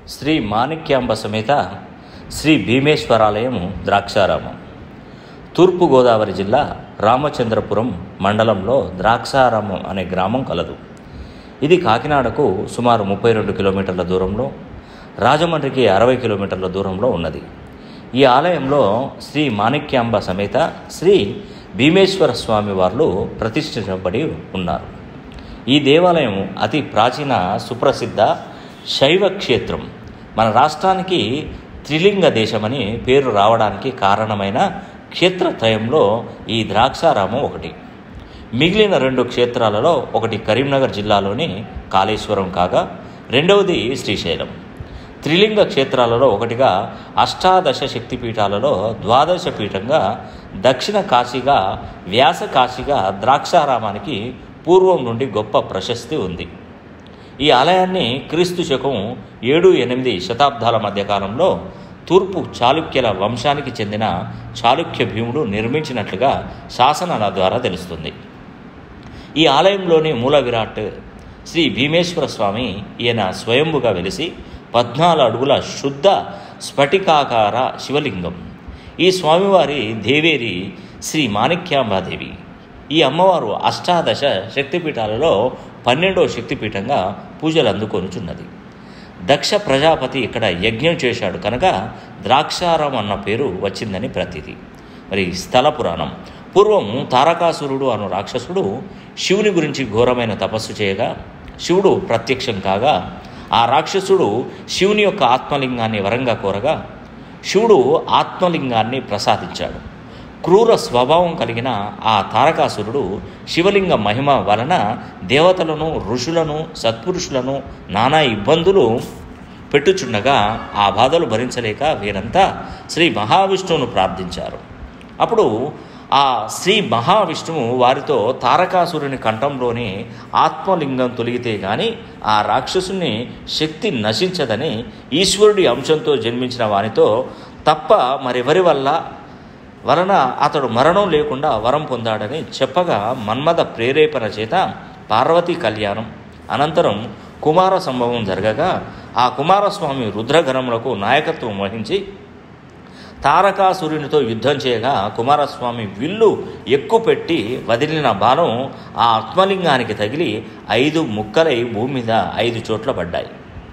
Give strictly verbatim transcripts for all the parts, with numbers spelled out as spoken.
శ్రీ మాణిక్యాంబ సమేత శ్రీ భీమేశ్వరాలయం ద్రాక్షారామం. తూర్పుగోదావరి జిల్లా రామచంద్రపురం మండలంలో ద్రాక్షారామం అనే గ్రామం కలదు. ఇది కాకినాడకు సుమారు ముప్పై రెండు కిలోమీటర్ల దూరంలో, రాజమండ్రికి అరవై కిలోమీటర్ల దూరంలో ఉన్నది. ఈ ఆలయంలో శ్రీ మాణిక్యాంబ సమేత శ్రీ భీమేశ్వర స్వామి వార్లు ప్రతిష్ఠించబడి ఉన్నారు. ఈ దేవాలయం అతి ప్రాచీన సుప్రసిద్ధ శైవ క్షేత్రం. మన రాష్ట్రానికి త్రిలింగ దేశమని పేరు రావడానికి కారణమైన క్షేత్రత్రయంలో ఈ ద్రాక్షారామం ఒకటి. మిగిలిన రెండు క్షేత్రాలలో ఒకటి కరీంనగర్ జిల్లాలోని కాళేశ్వరం కాగా రెండవది శ్రీశైలం. త్రిలింగ క్షేత్రాలలో ఒకటిగా అష్టాదశ శక్తిపీఠాలలో ద్వాదశ పీఠంగా దక్షిణ కాశీగా వ్యాస కాశీగా ద్రాక్షారామానికి పూర్వం నుండి గొప్ప ప్రశస్తి ఉంది. ఈ ఆలయాన్ని క్రీస్తు శకం ఏడు ఎనిమిది శతాబ్దాల మధ్యకాలంలో తూర్పు చాళుక్యుల వంశానికి చెందిన చాళుక్య భీముడు నిర్మించినట్లుగా శాసనాల ద్వారా తెలుస్తుంది. ఈ ఆలయంలోని మూల విరాట్ శ్రీ భీమేశ్వర స్వామి ఈయన స్వయంభుగా వెలిసి పద్నాలుగు అడుగుల శుద్ధ స్ఫటికాకార శివలింగం. ఈ స్వామివారి దేవేరి శ్రీ మాణిక్యాంబాదేవి. ఈ అమ్మవారు అష్టాదశ శక్తిపీఠాలలో పన్నెండో శక్తిపీఠంగా పూజలు అందుకొనుచున్నది. దక్ష ప్రజాపతి ఇక్కడ యజ్ఞం చేశాడు కనుక ద్రాక్షారామం అన్న పేరు వచ్చిందని ప్రతీతి. మరి స్థల పురాణం. పూర్వం తారకాసురుడు అను రాక్షసుడు శివుని గురించి ఘోరమైన తపస్సు చేయగా శివుడు ప్రత్యక్షం కాగా ఆ రాక్షసుడు శివుని యొక్క ఆత్మలింగాన్ని వరంగా కోరగా శివుడు ఆత్మలింగాన్ని ప్రసాదించాడు. క్రూర స్వభావం కలిగిన ఆ తారకాసురుడు శివలింగ మహిమ వలన దేవతలను, ఋషులను, సత్పురుషులను నానా ఇబ్బందులు పెట్టుచుండగా ఆ బాధలు భరించలేక వీరంతా శ్రీ మహావిష్ణువును ప్రార్థించారు. అప్పుడు ఆ శ్రీ మహావిష్ణువు వారితో తారకాసురుని కంఠంలోని ఆత్మలింగం తొలగితే గాని ఆ రాక్షసుని శక్తి నశించదని ఈశ్వరుడి అంశంతో జన్మించిన వానితో తప్ప మరెవరి వల్ల వలన అతడు మరణం లేకుండా వరం పొందాడని చెప్పగా మన్మథ ప్రేరేపణ చేత పార్వతీ కళ్యాణం అనంతరం కుమార సంభవం జరగగా ఆ కుమారస్వామి రుద్రగణములకు నాయకత్వం వహించి తారకాసురునితో యుద్ధం చేయగా కుమారస్వామి విల్లు ఎక్కుపెట్టి వదిలిన బాణం ఆ ఆత్మలింగానికి తగిలి ఐదు ముక్కలై భూమి మీద ఐదు చోట్ల పడ్డాయి.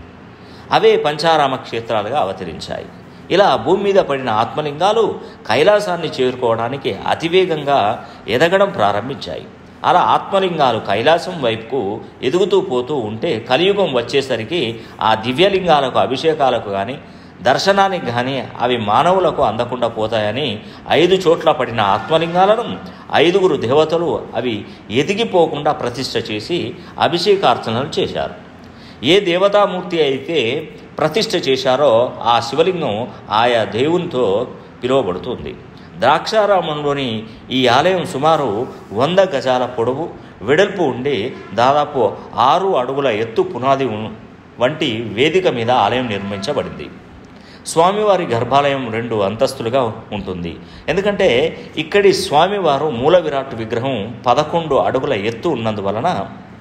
అవే పంచారామ క్షేత్రాలుగా అవతరించాయి. ఇలా భూమి మీద పడిన ఆత్మలింగాలు కైలాసాన్ని చేరుకోవడానికి అతివేగంగా ఎదగడం ప్రారంభించాయి. అలా ఆత్మలింగాలు కైలాసం వైపుకు ఎదుగుతూ పోతూ ఉంటే కలియుగం వచ్చేసరికి ఆ దివ్యలింగాలకు అభిషేకాలకు కానీ దర్శనానికి కానీ అవి మానవులకు అందకుండా పోతాయని ఐదు చోట్ల పడిన ఆత్మలింగాలను ఐదుగురు దేవతలు అవి ఎదిగిపోకుండా ప్రతిష్ఠ చేసి అభిషేకార్చనలు చేశారు. ఏ దేవతామూర్తి అయితే ప్రతిష్ఠ చేశారో ఆ శివలింగం ఆయా దేవునితో పిలువబడుతుంది. ద్రాక్షారామంలోని ఈ ఆలయం సుమారు వంద గజాల పొడవు వెడల్పు ఉండి దాదాపు ఆరు అడుగుల ఎత్తు పునాది వంటి వేదిక మీద ఆలయం నిర్మించబడింది. స్వామివారి గర్భాలయం రెండు అంతస్తులుగా ఉంటుంది. ఎందుకంటే ఇక్కడి స్వామివారు మూల విరాట్ విగ్రహం పదకొండు అడుగుల ఎత్తు ఉన్నందువలన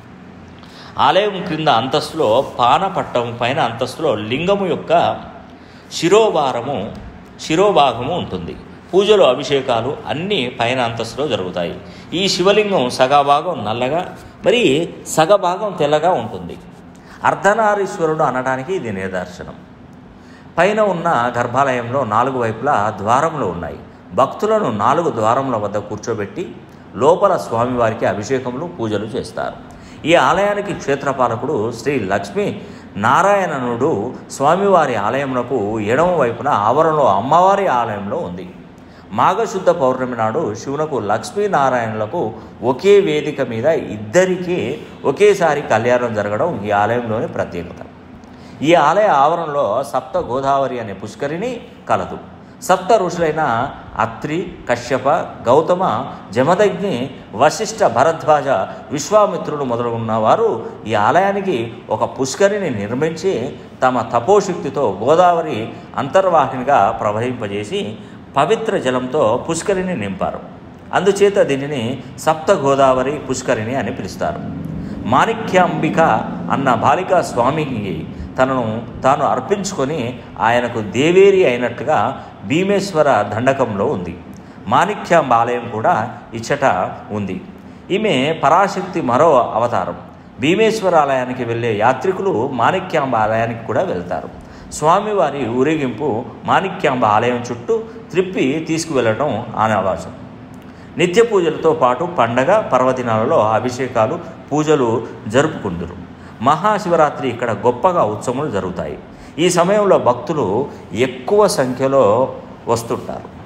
ఆలయం క్రింద అంతస్తులో పానపట్టం, పైన అంతస్తులో లింగము యొక్క శిరోభారము శిరోభాగము ఉంటుంది. పూజలు, అభిషేకాలు అన్నీ పైన అంతస్తులో జరుగుతాయి. ఈ శివలింగం సగభాగం నల్లగా మరి సగభాగం తెల్లగా ఉంటుంది. అర్ధనారీశ్వరుడు అనడానికి ఇది నిదర్శనం. పైన ఉన్న గర్భాలయంలో నాలుగు వైపులా ద్వారములు ఉన్నాయి. భక్తులను నాలుగు ద్వారముల వద్ద కూర్చోబెట్టి లోపల స్వామివారికి అభిషేకములు, పూజలు చేస్తారు. ఈ ఆలయానికి క్షేత్రపాలకుడు శ్రీ లక్ష్మీ నారాయణనుడు స్వామివారి ఆలయమునకు ఎడమ వైపున ఆవరణలో అమ్మవారి ఆలయంలో ఉంది. మాఘశుద్ధ పౌర్ణమి నాడు శివునకు లక్ష్మీనారాయణులకు ఒకే వేదిక మీద ఇద్దరికీ ఒకేసారి కళ్యాణం జరగడం ఈ ఆలయంలోని ప్రత్యేకత. ఈ ఆలయ ఆవరణలో సప్త గోదావరి అనే పుష్కరిణి కలదు. సప్త ఋషులైన అత్రి, కశ్యప, గౌతమ, జమదగ్ని, వశిష్ఠ, భరద్వాజ, విశ్వామిత్రుడు మొదలుగున్న వారు ఈ ఆలయానికి ఒక పుష్కరిని నిర్మించి తమ తపోశక్తితో గోదావరి అంతర్వాహినిగా ప్రవహింపజేసి పవిత్ర జలంతో పుష్కరిని నింపారు. అందుచేత దీనిని సప్త గోదావరి పుష్కరిణి అని పిలుస్తారు. మాణిక్యాంబిక అన్న బాలికా స్వామికి తనను తాను అర్పించుకొని ఆయనకు దేవేరి అయినట్టుగా భీమేశ్వర దండకంలో ఉంది. మాణిక్యాంబ ఆలయం కూడా ఇచ్చట ఉంది. ఈమె పరాశక్తి మరో అవతారం. భీమేశ్వర ఆలయానికి వెళ్ళే యాత్రికులు మాణిక్యాంబ ఆలయానికి కూడా వెళ్తారు. స్వామివారి ఊరేగింపు మాణిక్యాంబ ఆలయం చుట్టూ త్రిప్పి తీసుకువెళ్ళడం ఆనవాసం. నిత్య పూజలతో పాటు పండగ పర్వదినాలలో అభిషేకాలు పూజలు జరుపుకుంటారు. మహాశివరాత్రి ఇక్కడ గొప్పగా ఉత్సవాలు జరుగుతాయి. ఈ సమయంలో భక్తులు ఎక్కువ సంఖ్యలో వస్తుంటారు.